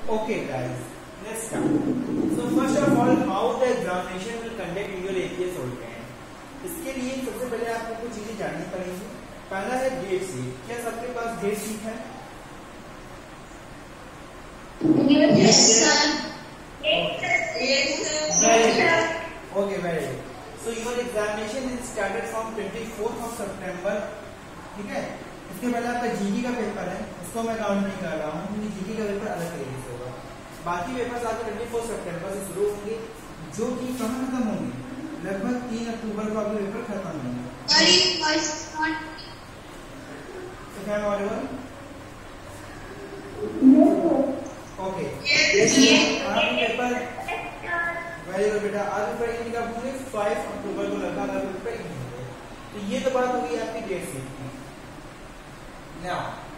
Okay guys, let's start. So first of all, how the examination will conduct in your APS OLCAM. इसके लिए सबसे पहले आपको कुछ चीजें जाननी पड़ेंगी. पहला है डेट शीट. क्या सबके पास डेट शीट है? Yes sir. Okay, very good. So your examination is started from 24th of September. ठीक है. इसके पहले आपका जीके का पेपर है, उसको मैं काउंट नहीं कर रहा हूँ क्योंकि जीके का पेपर अलग तरीके से होगा. बाकी पेपर्स आपके 24 सितंबर से शुरू होंगे, जो कि कहाँ खत्म होंगे? लगभग 3 अक्टूबर को आपके पेपर खत्म होंगे. ओके, आपके पेपर वेरी गुड बेटा. आज पेपर इनका होंगे 5 अक्टूबर को लगभग आपके पेपर होंगे. तो ये तो बात होगी आपकी डेट शीट की. Now,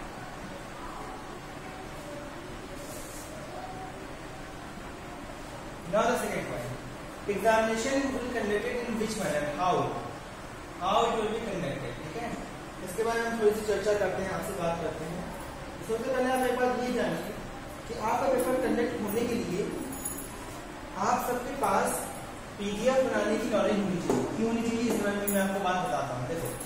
the second point. Examination will be conducted in which manner? How it will be conducted. ठीक है. इसके बारे में हम थोड़ी सी चर्चा करते हैं, आपसे बात करते हैं. सबसे पहले आप एक बात ये जानिए कि आपका पेपर कंडक्ट होने के लिए आप सबके पास पीडीएफ बनाने की नॉलेज होनी चाहिए. क्यों होनी चाहिए इस बारे में मैं आपको बात बताता हूँ. देखो,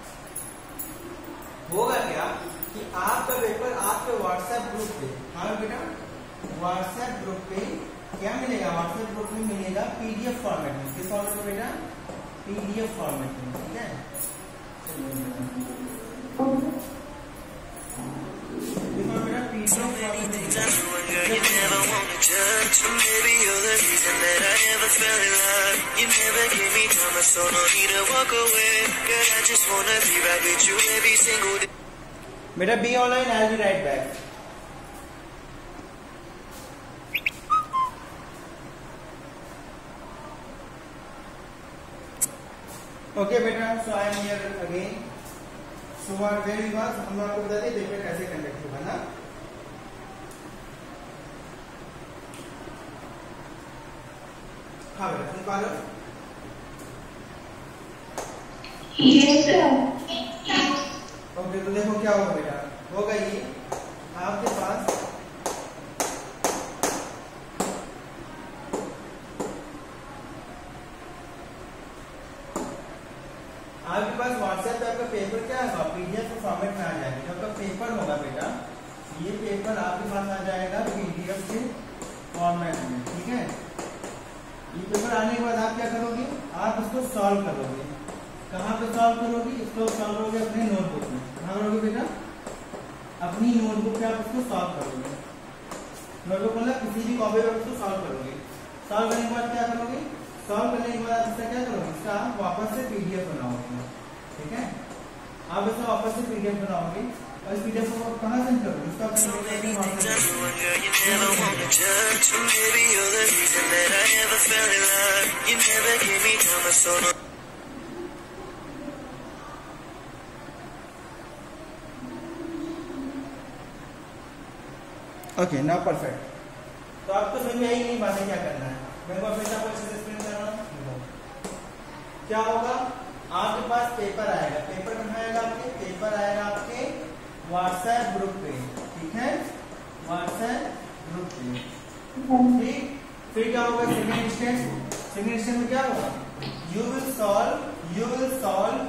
होगा क्या कि आपका पेपर आपके व्हाट्सएप ग्रुप पे, हाँ बेटा, व्हाट्सएप ग्रुप पे क्या मिलेगा? व्हाट्सएप ग्रुप में मिलेगा पीडीएफ फॉर्मेट में. किस फॉर्मेट में बेटा? पीडीएफ फॉर्मेट में. ठीक है. बेटा पीडीएफ फॉर्मेट में. बेटा be online, I will write back. Okay बेटा, so I am here again. So very was हम लोग आपको बता दें पेपर कैसे कंडक्ट होगा ना. हाँ बेटा, सुन पा लो. ओके, तो देखो क्या होगा बेटा. होगा ये आपके पास व्हाट्सएप पे आपका पेपर क्या होगा? पीडीएफ फॉर्मेट में आ जाएगा. जब आपका पेपर होगा बेटा, ये पेपर आपके पास आ जाएगा पीडीएफ के फॉर्मेट में. ठीक है. ये पेपर आने के बाद आप क्या करोगे? आप इसको सॉल्व करोगे. कहाँ पे सॉल्व करोगे? इसको सॉल्व करोगे अपने नोटबुक में. कहाँ करोगे बेटा? अपनी नोटबुक पे आप इसको सॉल्व करोगे. नोटबुक मतलब किसी भी कॉपी पे इसको सॉल्व करोगे. सॉल्व करने के बाद क्या करोगे? सॉल्व करने के बाद इसका क्या करोगे? इसका वापस से पीडीएफ बनाओगे. ठीक है. आप इसका वापस से पीडीएफ बनाओगे और इस पीडीएफ को कहाँ सेंड करोगे? इसका ओके, नाउ परफेक्ट. तो आपको समझ में आई नहीं बातें क्या करना है? मैं फिर से आपको अच्छे से एक्सप्लेन कर रहा हूँ. क्या होगा? आपके पास पेपर आएगा. पेपर कहाँ आएगा? आपके पेपर आएगा आपके व्हाट्सएप ग्रुप पे. ठीक है. व्हाट्सएप ग्रुप पे. ठीक. फिर क्या होगा? सेकंड स्टेप में क्या होगा? You will solve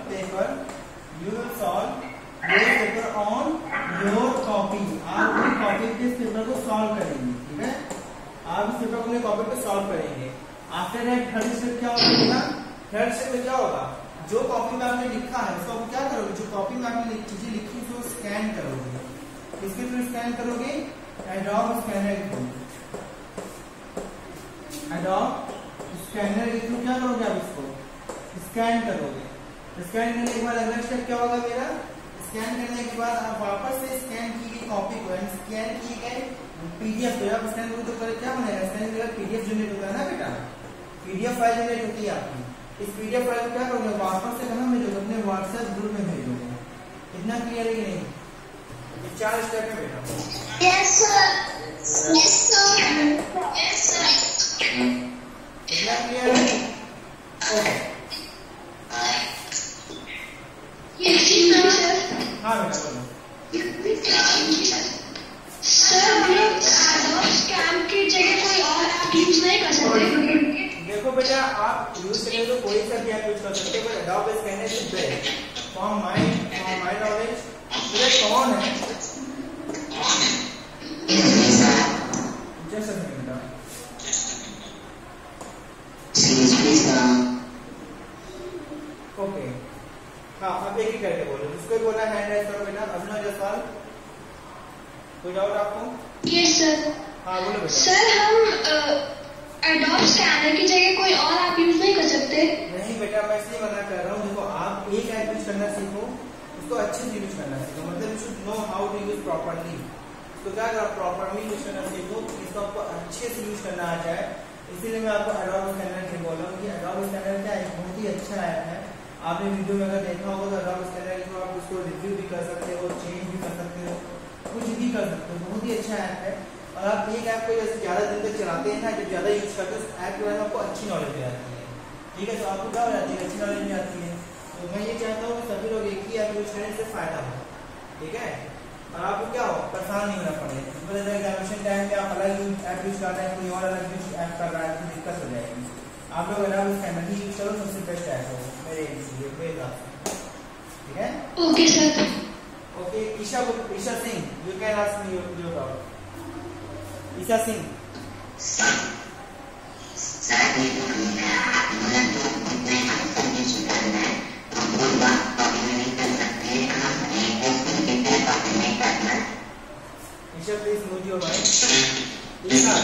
paper on your copy. आप अपनी कॉपी पे इस पेपर को सॉल्व करेंगे. ठीक है. आप इस पेपर को अपने कॉपी पे सॉल्व करेंगे. आफ्टर दैट थर्ड स्टेप क्या होगा? थर्ड स्टेप में क्या होगा? जो कॉपी में आपने लिखा है उसको आप क्या करोगे? जो कॉपी में आपने चीजें लिखी उसको स्कैन करोगे. किसके थ्रू स्कैन करोगे? एडोब स्कैनर के थ्रू. एडोब स्कैनर के थ्रू क्या करोगे? आप इसको स्कैन करोगे. स्कैन करने के बाद अगला स्टेप क्या होगा मेरा? स्कैन करने के बाद आप वापस से स्कैन की गई कॉपी को एंड स्कैन किए गए पीडीएफ को आप स्कैन करोगे तो क्या बनेगा? स्कैन के बाद पीडीएफ जनरेट होता है ना बेटा. पीडीएफ फाइल जनरेट होती है आपकी. इस पीडीएफ फाइल को क्या करोगे? वापस से कहाँ भेजोगे? अपने व्हाट्सएप ग्रुप में भेजोगे. इतना क्लियर है कि नहीं? ये 4 स्टेप है बेटा. Yes sir. Yes sir. Yes sir. इतना क्लियर है? ओके. हाँ बेटा बोलो. Sir, बेटा आप यूज करें तो कोई सा भी आप यूज कर सकते हो, but Adobe scanner is best for my knowledge. ये कौन है? जस्ट अ सेकंड बेटा। ओके हाँ, अब एक ही करके बोलो, जिसको बोला हैंड राइज करो बेटा। अभिनव जायसवाल, कोई डाउट आपको? Yes sir. हाँ बोलो बेटा। सर हम एडोब स्कैनर की जगह कोई और ऐप यूज नहीं कर सकते? नहीं बेटा, मैं इसलिए मना कर रहा हूँ। देखो आप एक ऐप यूज करना सीखो, उसको अच्छे से यूज करना सीखो, मतलब you should know how to use properly. तो क्या अगर आप प्रॉपर्ली यूज करना सीखो, इसको आपको अच्छे से यूज करना आ जाए। इसीलिए मैं आपको एडोब स्कैनर की बोल रहा हूँ कि एडोब स्कैनर क्या है, बहुत ही अच्छा ऐप है। आपने वीडियो में अगर देखा होगा तो एडोब स्कैनर को आप उसको रिव्यू भी कर सकते हो, चेंज भी कर सकते हो, कुछ भी कर सकते हो। बहुत ही अच्छा ऐप है। और आप एक ऐप को जैसे ज्यादा दिन तक चलाते हैं ना, जब ज्यादा यूज करते हैं उस ऐप के बारे में आपको अच्छी नॉलेज मिल जाती है। ठीक है, तो आपको क्या हो जाती है, अच्छी नॉलेज मिल जाती है। तो मैं ये चाहता हूँ कि सभी लोग एक ही ऐप यूज करें, इससे फायदा हो। ठीक है, और आपको क्या हो, परेशान नहीं होना पड़े। एग्जामिनेशन टाइम में आप अलग ऐप यूज कर रहे हैं, कोई और अलग ऐप कर रहा है, तो दिक्कत हो जाएगी। आप लोग एडोब स्कैनर ही यूज करो, सबसे बेस्ट ऐप हो मेरे हिसाब से। ठीक है, okay sir. Okay Isha Singh, you can ask me your doubt. Isha Singh. Isha please mute your mic. Isha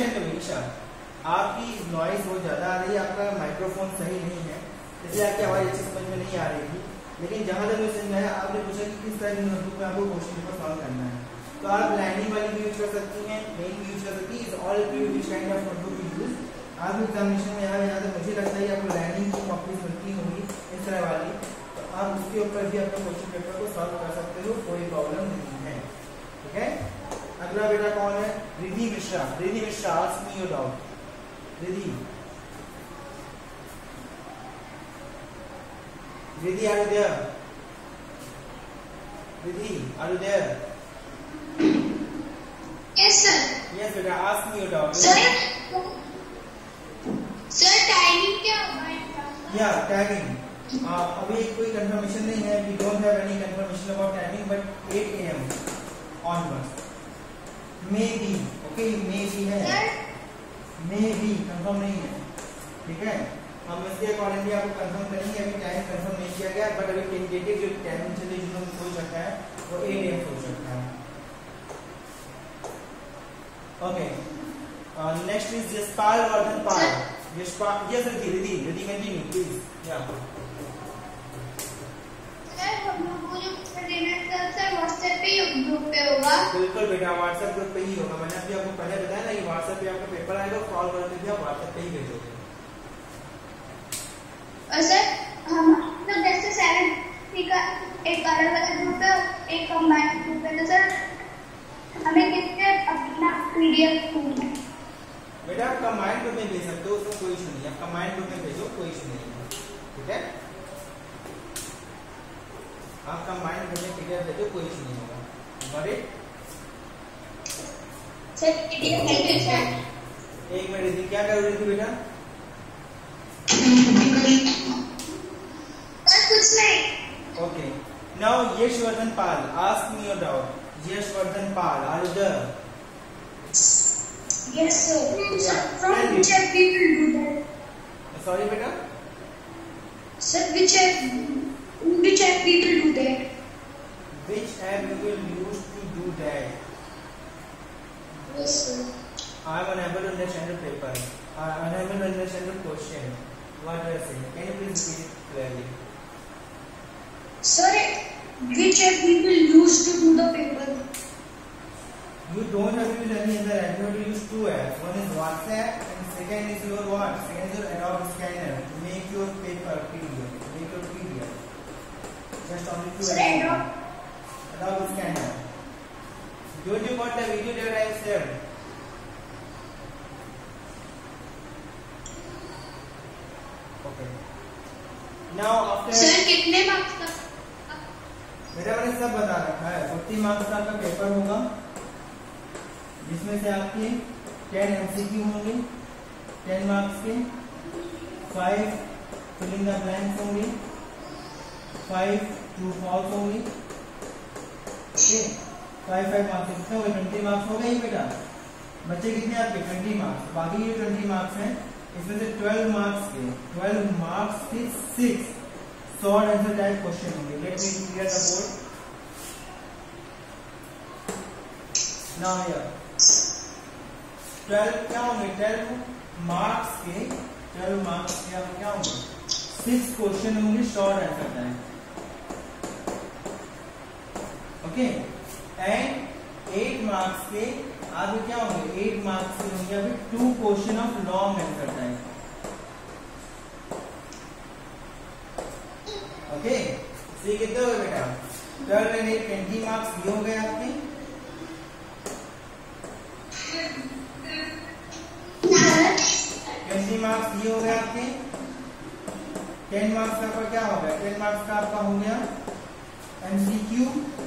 आपकी नॉइज बहुत ज्यादा आ रही है, आपका माइक्रोफोन सही नहीं है, इसलिए आपकी आवाज अच्छी समझ में नहीं आ रही थी। लेकिन जहां तक मुझे समझ में आया, आपने पूछा कि किस तरह की नोटबुक में आपको क्वेश्चन पेपर सॉल्व करना है, तो आप लाइनिंग वाली भी यूज कर सकती हैं, मेन भी यूज कर सकती है। All which kind of notebook use. आप एग्जामिनेशन में यहाँ तो मुझे लगता है आपको लाइनिंग की कॉपीज मिलती होंगी इस तरह वाली, तो आप उसके ऊपर भी अपने क्वेश्चन पेपर को सॉल्व कर सकते हो, कोई प्रॉब्लम नहीं है। ठीक है, अगला बेटा कौन है? Riddhi Mishra. Riddhi Mishra, ask me your doubt. Riddhi, Riddhi, are you there? Riddhi, are you there? Yes sir. Yes बेटा, ask me your doubt. Sir, timing क्या होगा? Yeah, timing. अभी कोई कंफर्मेशन नहीं है, we don't have any confirmation about timing, but 8 AM onwards. Maybe, okay, maybe है. Maybe, confirm नहीं है, ठीक है? हम इसके अकॉर्डिंगली आपको कंफर्म करेंगे। अभी टाइम कंफर्म नहीं किया गया, बट अभी टेंटेटिव जो टाइमिंग चलिए जो हो सकता है वो 8 AM हो सकता है। Okay, next is Yashpal Vardhan Pal. Yashpal, yes Riddhi continue please. या सर हम लोग को जो देना है सर व्हाट्सएप पे ग्रुप पे होगा? बिल्कुल बेटा, व्हाट्सएप ग्रुप पे ही होगा। मैंने अभी आपको पहले बताया ना कि व्हाट्सएप पे आपका पेपर आएगा, कॉल करके भी आप व्हाट्सएप पे ही भेजोगे। और सर हम तो जैसे 7 का एक अलग अलग ग्रुप है, एक कंबाइंड ग्रुप है, तो सर हमें किससे अपना पीडीएफ बेटा आप कंबाइंड ग्रुप में भेज सकते हो, उसमें कोई इशू नहीं है। आप कंबाइंड ग्रुप में भेजो, कोई इशू नहीं है। ठीक है, आप कंबाइंड ग्रुप में पीडीएफ भेजो, कोई इशू नहीं होगा। बड़े सर पीडीएफ भेजो सर। एक मिनट, क्या कर रही थी बेटा? कुछ नहीं। Okay. Now Yashvardhan Pal, ask me your doubt. Yashvardhan Pal, are you there? Yes sir. From which app we will do that? Sorry beta? Sir, which app we will do that? Which app you will use to do that? Yes sir. I am unable to understand the paper. I am unable to understand the question. What do I say? Can you please repeat it clearly? Sir, which app we will use to do the paper? You don't have to use any other app. You have to use 2 apps. One is WhatsApp and second is your what? Second is your Adobe Scanner to make your paper PDF. Make your PDF. Just only 2 Sir, apps. Adobe Scanner. Don't you got the video that I shared? Okay. Now after. Sir, कितने marks का? बेटा मैंने सब बता रखा है। 40 marks का आपका पेपर होगा, जिसमें से आपके 10 MCQ होंगे 10 मार्क्स के, 5 फिलिंग द ब्लैंक्स होंगे, 5 ट्रू फॉल्स होंगे। ओके 5 मार्क्स कितने हो गए? 20 मार्क्स हो गए ही बेटा। बच्चे कितने आपके? 20 मार्क्स। बाकी ये 20 मार्क्स हैं, इसमें से 12 मार्क्स के 6 शॉर्ट आंसर टाइप क्वेश्चन होंगे। Let me clear the board now here. 12 क्या होंगे? 12 मार्क्स के क्या होंगे? 6 क्वेश्चन होंगे short answer type. Okay and 8 marks के आपके क्या होंगे? 8 मार्क्स के होंगे अभी 2 question of long answer type. Okay see कितने हो गए बेटा? 12 एंड 8 20 मार्क्स ये हो गए आपके। 20 मार्क्स ये हो गए आपके। 10 मार्क्स का क्या हो गया? 10 मार्क्स का आपका हो गया एमसीक्यू।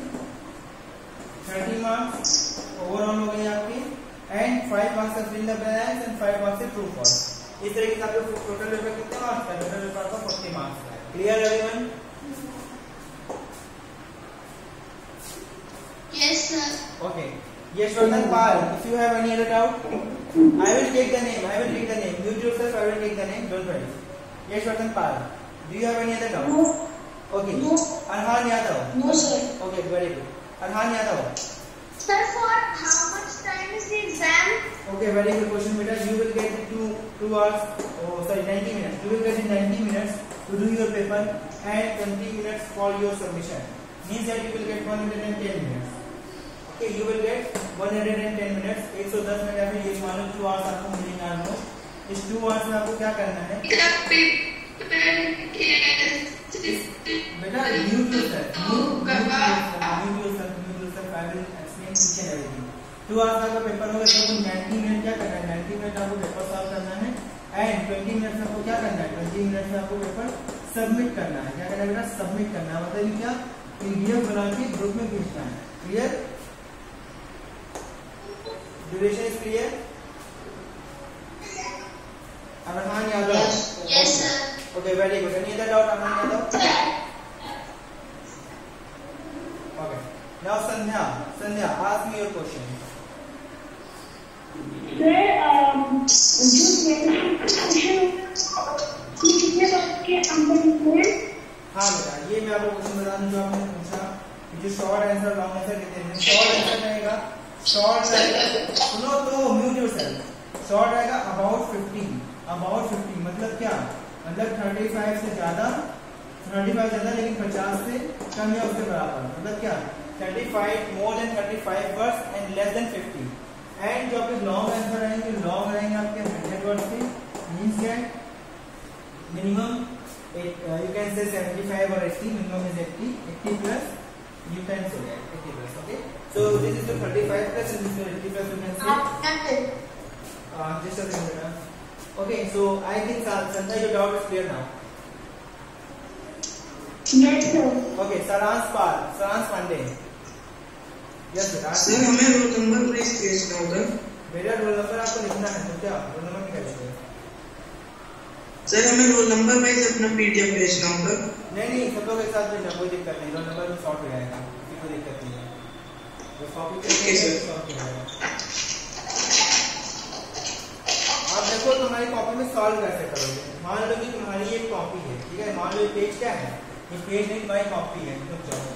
30 मार्क्स ओवरऑल हो गए आपके एंड 5 मार्क्स का fill the blanks and 5 marks से ट्रू फॉल्स। इस तरीके से आपके टोटल पेपर कितने मार्क्स का? टोटल पेपर का 40 मार्क्स का। Clear everyone? Yes sir. Okay. Yashwardhan Pal, if you have any other doubt, I will take the name. Mute yourself, I will take the name. Don't worry. Yashwardhan Pal, do you have any other doubt? No. Okay. No. Arhan Yadav. No sir. Okay, very good. Arhan Yadav. Sir, for how much time is the exam? Okay, very good question, beta. You will get 2 hours. Oh, sorry, 90 minutes. You will get in 90 minutes to do your paper and 20 minutes for your submission. Means that you will get 110 minutes. Okay, you will get 110 minutes. 110 minute या फिर ये मान लो 2 hours आपको मिलेंगे आपको। इस 2 hours में आपको क्या करना है? बेटा mute yourself. I will explain each and everything. 2 hours का पेपर होगा तो 90 मिनट क्या करना है? 90 मिनट आपको पेपर सॉल्व करना है एंड 20 मिनट में आपको क्या करना है? 20 मिनट में आपको पेपर सबमिट करना है। क्या करना है बेटा? सबमिट करना है। मतलब क्या? पीडीएफ बना के ग्रुप में भेजना है। Clear? Duration is clear? Arman Yadav. Yes sir. Okay, very good. Any other doubt, Arman Yadav? Okay. Now Sandhya, ask me your question. Sir, हाँ बेटा, ये मैं आपको क्वेश्चन बता दूं जो आपने पूछा। जो शॉर्ट आंसर लॉन्ग आंसर कहते हैं। शॉर्ट आंसर रहेगा, सुनो तो म्यूट योरसेल्फ। शॉर्ट रहेगा अबाउट 50 मतलब क्या? मतलब 35 से ज्यादा, 35 ज्यादा लेकिन 50 से कम या उसके बराबर। मतलब क्या? 35 more than 35 words and less than 50। And जो आपके लॉन्ग आंसर रहेंगे, लॉन्ग रहेंगे आपके 100 वर्ड्स के। Means that minimum you can say 75 or 80. Minimum is 80 plus. You can say that 80 plus. Okay. So this is the 35 plus and this is the 80 plus. You can say. Just a second. Okay. So I think Sandhya, your doubt is clear now. Yes sir. Okay. Saransh Pandey. Yes sir. Sir हमें roll number please भेजना होगा। मेरा roll number आपको लिखना है तो क्या roll number निकालिए। सर हमें रोल नंबर वाइज अपना पीडीएफ भेजना होगा। नहीं सब लोग एक साथ भेजना, कोई दिक्कत नहीं। रोल नंबर में सॉर्ट हो जाएगा, कोई दिक्कत नहीं है। तो कॉपी करके सॉर्ट हो जाएगा। आप देखो तुम्हारी कॉपी में सॉल्व कैसे करोगे। मान लो कि तुम्हारी एक कॉपी है, ठीक है। मान लो ये पेज क्या है? ये पेज नहीं, तुम्हारी कॉपी है। तो चलो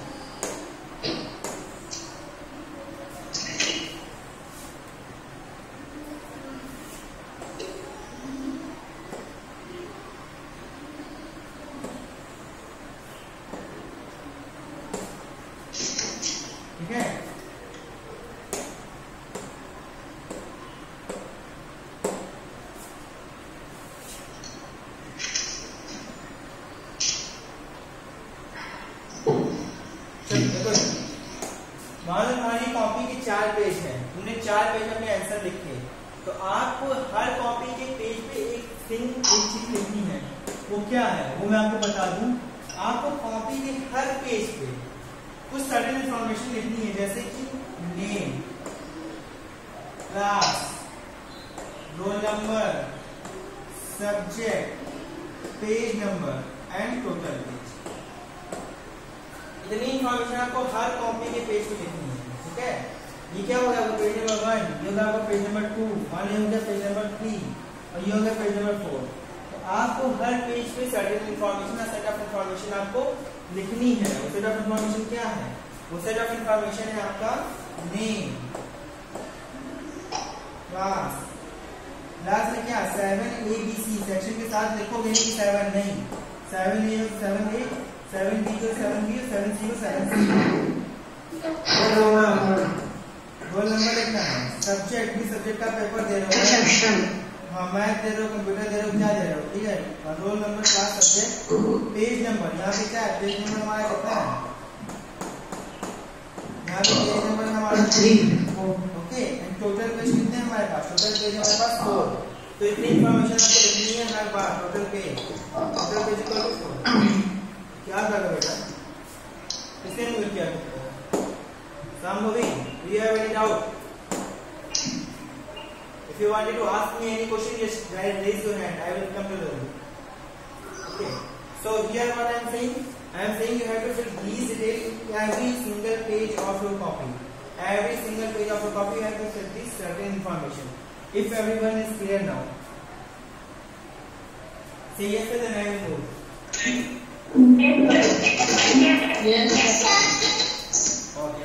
मान लो हमारी कॉपी के 4 पेज हैं, तुमने 4 पेज अपने आंसर लिखे, तो आपको हर कॉपी के पेज पे एक चीज लिखनी है। वो क्या है वो मैं आपको बता दूं। आपको कॉपी के हर पेज पे कुछ सर्टेन इंफॉर्मेशन लिखनी है, जैसे कि name, class, roll number, subject, page number and total page. इतनी इंफॉर्मेशन आपको हर कॉपी के पेज पे लिखनी है, ठीक है। ये क्या होगा, पेज नंबर 1, ये होगा आपका पेज नंबर 2, मान लीजिए हो गया पेज नंबर 3 और ये हो गया पेज नंबर 4। तो आपको हर पेज पे certain information, set of information आपको लिखनी है। वो सेट ऑफ इंफॉर्मेशन क्या है, वो सेट ऑफ इंफॉर्मेशन है आपका नेम, क्लास, क्लास में क्या 7 ABC सेक्शन के साथ लिखोगे नहीं कि 7 नहीं, 7A 7A, 7B 7B, 7C 7C। Roll number लिखना है। सब्जेक्ट भी सब्जेक्ट का पेपर दे रहे हो, हाँ मैथ दे रहे हो, कंप्यूटर दे रहे हो, क्या दे रहे हो, ठीक है। और roll number, class, subject, page number, यहाँ पे क्या है, पेज नंबर हमारा कितना है, यहाँ पे पेज नंबर हमारा 3, ओके। एंड टोटल पेज कितने हैं हमारे पास, टोटल पेज हमारे पास 4। तो इतनी इंफॉर्मेशन आपको लिखनी है हर बार। Total page equal to 4। क्या करोगे बेटा, किसने नहीं किया Sambhavi, do you have any doubt? If you wanted to ask me any question, just raise your hand. I will come to the room. Okay. So here what I am saying? I am saying you have to fill these details in every single page of your copy. Every single page of your copy you have to fill this certain information. If everyone is clear now, say yes, then I will move. Yes, sir. Okay,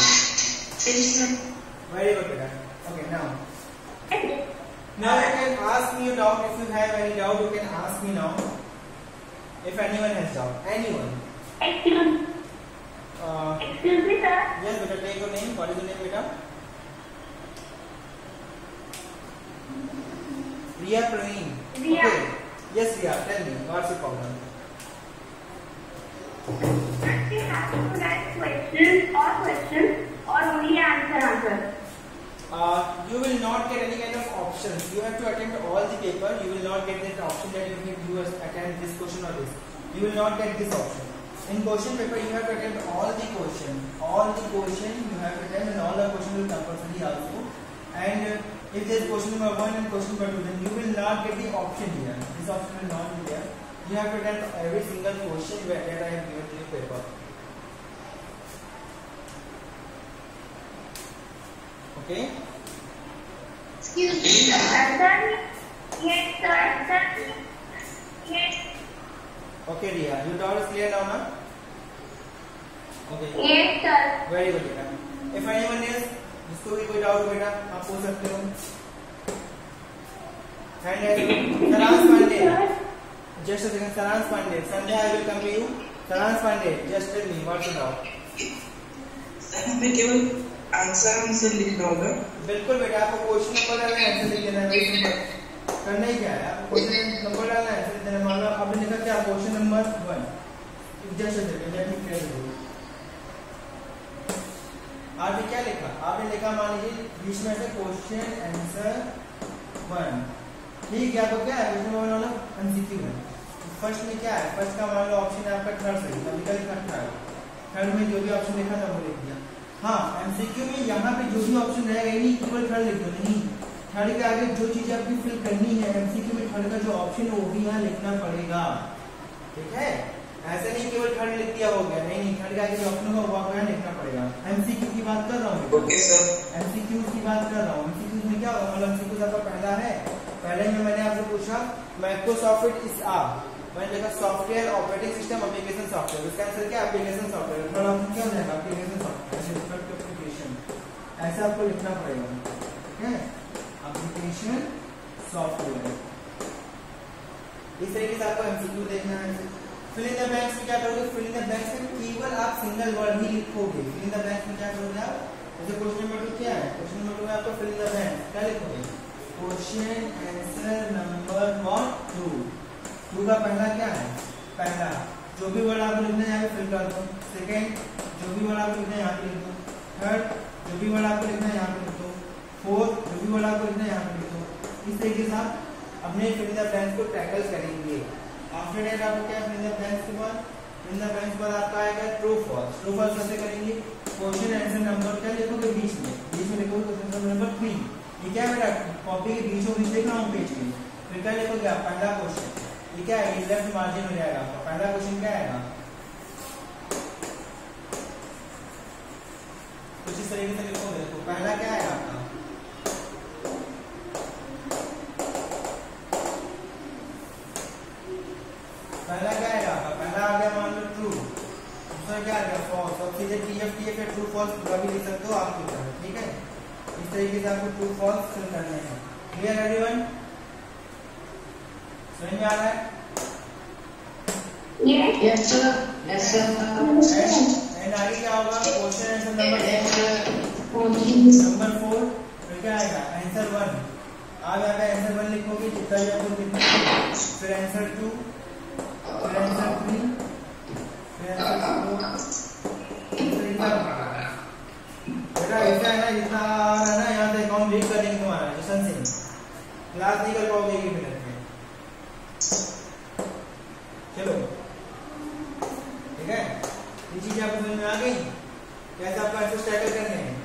very good, beta. Okay, now you can ask me a doubt. If you have any doubt, you can ask me now. If anyone has doubt, anyone. Excuse me, sir. Yes, beta. Take your name. What is your name, beta? Riya Praveen. Riya. Okay. Yes, Riya. Tell me, what's your problem? We have to write questions or only answer. You will not get any kind of options. You have to attempt all the paper. You will not get that option that you attempt this question or this. You will not get this option. In question paper, you have to attempt all the question. All the question you have to attempt, and all the question will compulsory also. And if there is question number 1 and question number 2, then you will not get the option here. This option will not be there. You have to attempt every single question that I have given to you paper. Okay? Excuse me, sir. Yes, sir. Yes. Okay, Riya. Your doubt is clear now, na? Okay. Yes, sir. Very good, बेटा. If anyone else, जिसको भी कोई doubt बेटा, आप पूछ सकते हो. And Saransh Pandey. Just a second, Saransh Pandey. Sunday I will come to you. Saransh Pandey, just tell me what's your doubt. Sir हमें केवल आंसर लिखना होगा। बिल्कुल बेटा, आपको क्वेश्चन नंबर डालना है, आंसर लिख देना है। Very simple. करना ही क्या है, आपको क्वेश्चन नंबर डालना है, आंसर देना। मान लो आपने लिखा क्या, question number 1। Just a second, let me clear it. आपने क्या लिखा, आपने लिखा मान लीजिए बीच में से क्वेश्चन आंसर 1। ठीक है, आपको क्या है, क्वेश्चन नंबर 1 एमसीक्यू है। फर्स्ट में क्या है, फर्स्ट का मान लो ऑप्शन है आपका थर्ड सही, अभी का लिखा थर्ड में जो भी ऑप्शन लिखा था वो लिख दिया। हाँ, एमसीक्यू में यहाँ पे जो भी ऑप्शन रहेगा नहीं इक्वल थर्ड लिख दो, नहीं थर्ड के आगे जो चीज आपकी फिल करनी है एमसीक्यू में थर्ड का जो ऑप्शन है वो भी यहाँ लिखना पड़ेगा। ठीक है, ऐसा नहीं केवल थर्ड लिख दिया हो गया, नहीं थर्ड के आगे जो ऑप्शन होगा वो यहाँ लिखना पड़ेगा। एमसीक्यू की बात कर रहा हूँ, ओके सर। एमसीक्यू की बात कर रहा हूँ। एमसीक्यू में क्या होगा, मतलब एमसीक्यू आपका पहला है, पहले में मैंने आपसे पूछा माइक्रोसॉफ्ट इज मैंने लिखा software operating system application software, इसका आंसर क्या, एप्लीकेशन सॉफ्टवेयर। थर्ड ऑप्शन क्या हो जाएगा, एप्लीकेशन सॉफ्टवेयर, ऐसा आपको लिखना पड़ेगा। ठीक है, एप्लीकेशन सॉफ्टवेयर। इस तरीके से आपको एमसीक्यू देखना है। फिल इन द ब्लैंक्स में क्या करोगे, फिल इन द ब्लैंक्स में केवल आप सिंगल वर्ड ही लिखोगे। फिल इन द ब्लैंक्स में क्या करोगे आप, जैसे क्वेश्चन नंबर 2 क्या है, क्वेश्चन नंबर 2 में आपको फिल इन द ब्लैंक्स क्या लिखोगे, क्वेश्चन आंसर नंबर 1 2 का पहला क्या है, पहला जो भी वर्ड आपको लिखना है यहाँ पे फिल कर दो। सेकंड जो भी वर्ड आपको लिखना है यहाँ पे लिख दो। थर्ड जो भी वर्ड आपको लिखना है यहाँ पे लिख दो। फोर्थ जो भी वर्ड आपको लिखना है यहाँ पे लिख दो। इस तरीके से आप अपने फिल इन द ब्लैंक्स को टैकल करेंगे। आफ्टर दैट आपको क्या, फिल इन द ब्लैंक्स के बाद फिल इन द ब्लैंक्स पर आपका आएगा ट्रू फॉल्स। ट्रू फॉल्स कैसे करेंगे, क्वेश्चन आंसर नंबर क्या लिखोगे, बीच में लिखोगे क्वेश्चन नंबर 3। ये क्या है बेटा, कॉपी के बीचों बीच लिख रहा हूँ पेज में। फिर क्या लिखोगे आप, पहला क्वेश्चन ये क्या है, लेफ्ट मार्जिन हो जाएगा आपका। पहला क्वेश्चन क्या आएगा, कुछ इस तरीके से लिखोगे। देखो पहला क्या आएगा आपका, पहला क्या आएगा आपका, पहला आ गया मान लो ट्रू, दूसरा क्या आ गया फॉल्स। और सीधे टीएफ या ट्रू फॉल्स पूरा भी लिख सकते हो आपकी तरफ, ठीक है। इस तरीके से आपको ट्रू फॉल्स फिल करने हैं। क्लियर एवरीवन, समझ में आ रहा है? Yes sir, yes sir. And आगे क्या होगा, क्वेश्चन आंसर नंबर 4, फिर क्या आएगा आंसर 1। आप यहाँ पे आंसर 1 लिखोगे, जितना भी आपको लिखना है, फिर आंसर 2, फिर आंसर 3, फिर आंसर 4। बेटा ऐसा है ना, जितना आ रहा है ना यहाँ से अकाउंट रीड कर देंगे तुम्हारा जशन सिंह, क्लास नहीं कर पाओगे 1 मिनट में। चलो ठीक है, ये चीज आपको समझ में आ गई, कैसे आपको आंसर टैकल करने हैं।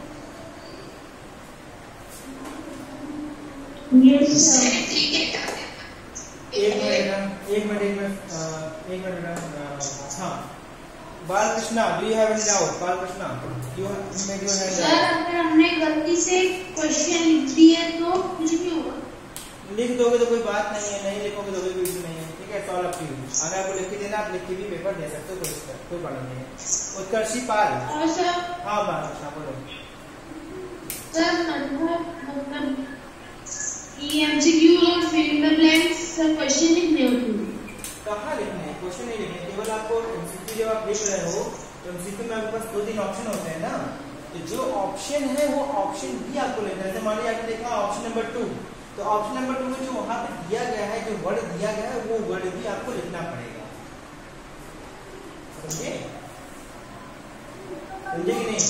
एक मिनट हाँ, Balakrishna, do you have any doubt? Balakrishna, you make your hand sir अगर हमने गलती से क्वेश्चन लिख दिए तो कुछ भी होगा? लिख दोगे तो कोई बात नहीं है, नहीं लिखोगे तो कोई इशू नहीं है, ठीक है। सॉल्व अप टू यू, अगर आपको लिख के देना आप लिख के भी पेपर दे सकते हो, कोई प्रॉब्लम नहीं है। उत्कर्षी पाल, और सर हाँ बालकृष्णा बोलो। सर मतलब ये एमसीक्यू और fill in the blanks sir question लिखने होते हैं? कहाँ लिखने हैं, क्वेश्चन नहीं लिखने, केवल आपको एमसीक्यू जब आप लिख रहे हो तो एमसीक्यू में आपके पास 2-3 ऑप्शन होते हैं ना, तो जो ऑप्शन है वो ऑप्शन भी आपको लिखना है। जैसे मान लीजिए आपने देखा ऑप्शन नंबर 2, तो ऑप्शन नंबर 2 में जो वहां पे दिया गया है, जो वर्ड दिया गया है, वो वर्ड भी आपको लिखना पड़ेगा। समझे कि नहीं?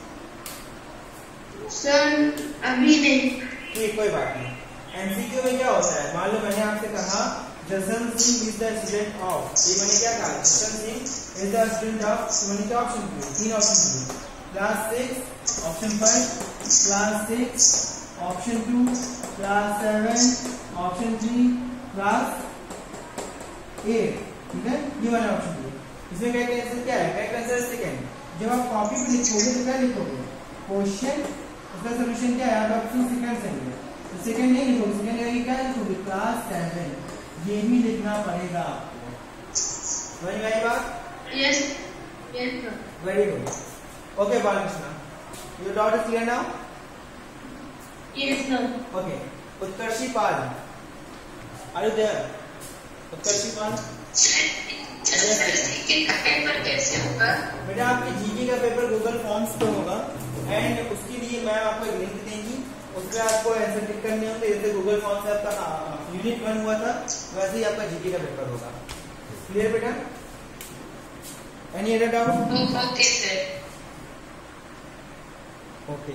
सर अभी नहीं। ठीक, कोई बात नहीं। एमसीक्यू में क्या होता है, मान लो मैंने आपसे कहा Jashan Singh is the student of, ये मैंने क्या कहा, Jashan Singh is the student of, मैंने क्या ऑप्शन दिए, 3 ऑप्शन दिए, class 6 option 5, class 6 option 2, class 7 option 3, class 8, ठीक है। ये वाला ऑप्शन दिए। इसमें करेक्ट आंसर क्या है, करेक्ट आंसर सेकंड। जब आप कॉपी पे लिखोगे तो क्या लिखोगे, क्वेश्चन, उसका सॉल्यूशन क्या है, आप ऑप्शन सेकंड से लिखोगे, तो सेकंड नहीं लिखोगे, सेकंड लिखोगे क्या लिखोगे, क्लास 7, ये भी लिखना पड़ेगा आपको। समझ में आई बात? Yes yes sir. Very good, okay Balakrishna, your doubt is clear now? Yes sir. Okay, Utkarshi Pal, are you there? Utkarshi Pal, GK का पेपर कैसे होगा? बेटा आपके जीके का पेपर गूगल फॉर्म्स पे होगा, एंड उसके लिए मैम आपको एक लिंक देंगी, उसमें आपको आंसर टिक करने होंगे। जैसे गूगल फॉर्म से आपका यूनिट 1 हुआ था, वैसे ही आपका जीके का पेपर होगा। क्लियर बेटा? Any other doubt? Okay sir. Okay,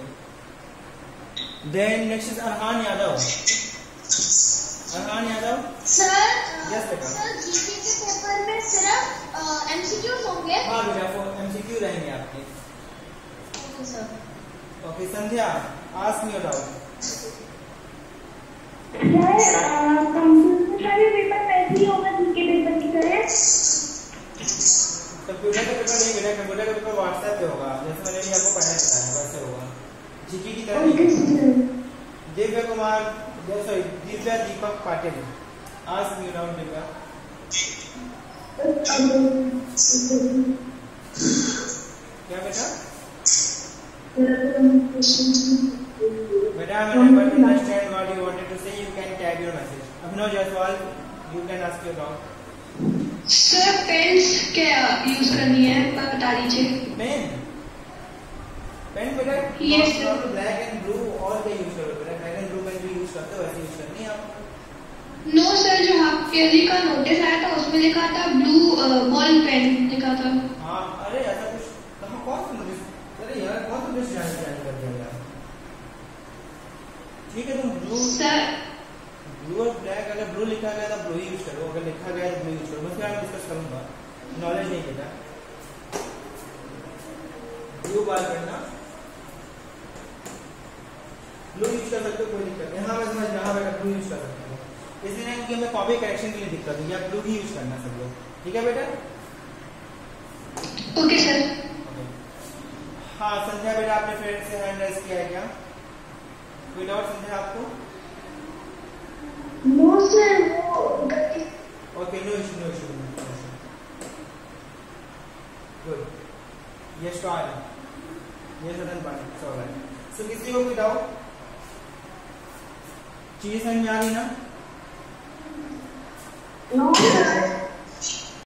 then next is Arhan Yadav. Arhan Yadav, sir yes बेटा। सर जीके के पेपर में सिर्फ एमसीक्यूज होंगे? हाँ बेटा, एमसीक्यू रहेंगे आपके। Okay sir. Okay Sandhya, ask me your doubt. Computer का भी पेपर वैसे ही होगा जीके पेपर की तरह? कंप्यूटर का पेपर नहीं बेटा, कंप्यूटर का पेपर व्हाट्सएप पे होगा, जैसे मैंने भी आपको पहले बताया वैसे होगा, जीके की तरह नहीं। Divya Kumar, sorry Divya Deepak Patil, ask me your doubt Divya. क्या बेटा? Madam, I never understand what you wanted to say. You can type your message. Abhinav Jaiswal, you can ask your doubt. Sir pens क्या यूज करनी है बता दीजिए। पेन, पेन बेटा Yes, sir. Black and blue और क्या use करो बेटा, ब्लैक एंड ब्लू पेन भी यूज करते हो, वैसे यूज करनी है आपको। नो सर, जो हाफ ईयरली का नोटिस आया था उसमें लिखा था ब्लू बॉल पेन लिखा था। हाँ, अरे ऐसा कुछ कहाँ, कौन सा नोटिस, अरे यार कौन सा नोटिस जारी कर दिया यार। ठीक है, तुम ब्लू ब्लू और ब्लैक, अगर ब्लू लिखा गया तो ब्लू यूज करो, अगर लिखा गया तो ब्लू यूज करो, मैं क्या डिस्कस करूंगा, नॉलेज नहीं देता। ब्लू बार करना, ब्लू यूज कर सकते हो, कोई दिक्कत नहीं। हाँ मैं समझ रहा, हाँ बेटा ब्लू यूज कर सकते हो। इसलिए क्योंकि हमें कॉपी करेक्शन के लिए दिक्कत होगी, आप ब्लू ही यूज करना सब लोग, ठीक है बेटा? Okay sir. हाँ संध्या बेटा, आपने फ्रेंड से हैंड रेज किया है क्या? कोई डाउट संध्या आपको? नो सर, वो okay, no issue, no issue, good. Yes to all, yes done bye, so right. सो किसी को कोई डाउट? चीज समझ में आ रही ना? No sir.